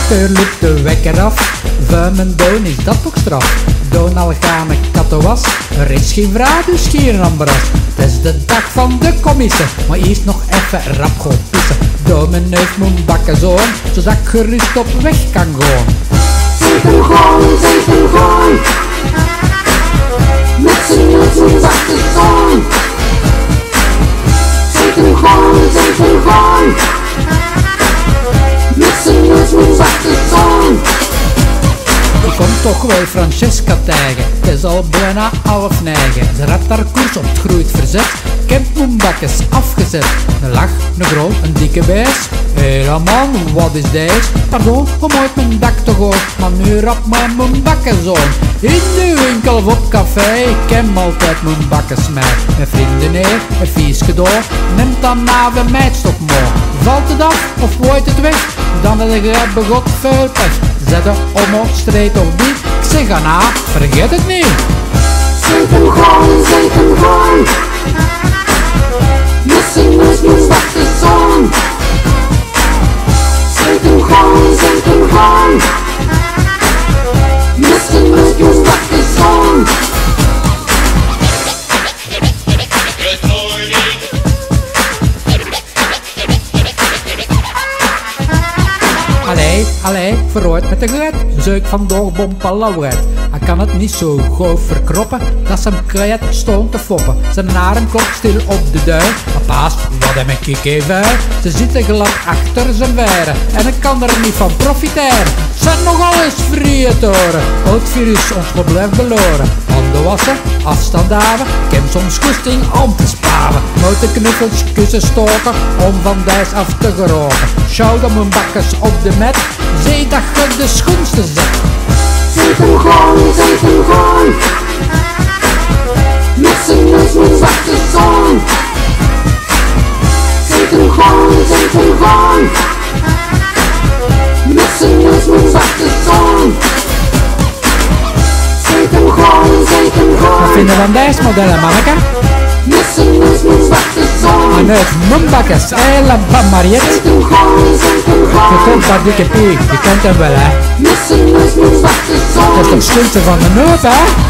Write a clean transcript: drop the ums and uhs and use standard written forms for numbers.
Keur liep de wekker af, vuimen doon is dat toch straf? Doon al gaan een kattenwas, er is geen vraag dus geen ambras. Het is de dag van de commissie, maar eerst nog even rap gaan pissen. Doon mijn neus moet bakken zoon, zodat ik gerust op weg kan gaan. Zet hem gewoon, met zijn neus moet bakken zoon. Zet hem gewoon, met zijn neus moet bakken zoon. Ik kom toch wel Francesca tegen, het is al bijna 8:30. Ze raadt haar koers op het groeit verzet, ik heb mijn bakkes afgezet. Een lach, een groot, een dikke bijs. Hé man, wat is deze? Pardon, hoe moet mijn dak toch ook? Maar nu rap maar mijn bakken zo. In de winkel of op café, ik heb altijd mijn bakkes mee. Mijn vrienden neer, een viesje door, neemt dan na de meidstok mooi. Valt het af of gooit het weg, dan heb je begot veel pech. Zet de omhoog, streed of niet, ik zeg aan na, vergeet het niet. Zet hem gewoon, met zijn neus moet bakken zoon. Zet hem gewoon, met zijn neus moet bakken zoon. Allee, verrooid met de geit, zeuk vandaag bompalauwheid. Hij kan het niet zo gauw verkroppen, dat zijn kwijt stond te foppen. Zijn arm klopt stil op de deur, maar paas, wat heb ik even. Ze zitten glad achter zijn veren, en ik kan er niet van profiteren. Zijn nogal eens vrije toren, het virus ons probleem beloren. Handen wassen, afstand houden, ik heb soms goesting om te sparen. Nooit de knuffels, kussen stoken, om van dijs af te geraken. Schouw dan mijn bakkers op de mat, zie dat je de schoonste zet. Zet hem gewoon, met zijn neus moet bakken zoon. Zet hem gewoon, met zijn neus moet bakken zoon. Zet hem gewoon, Wat vinden van deze modellen, manneke? met zijn neus moet bakken zoon. Mijn neus, mijn bakkers, helemaal Mariette. Zet hem gewoon, Je komt dat dikke pie, je kent hem wel hè. met zijn neus moet bakken zoon. Dat is toch schoonste van de neus hè?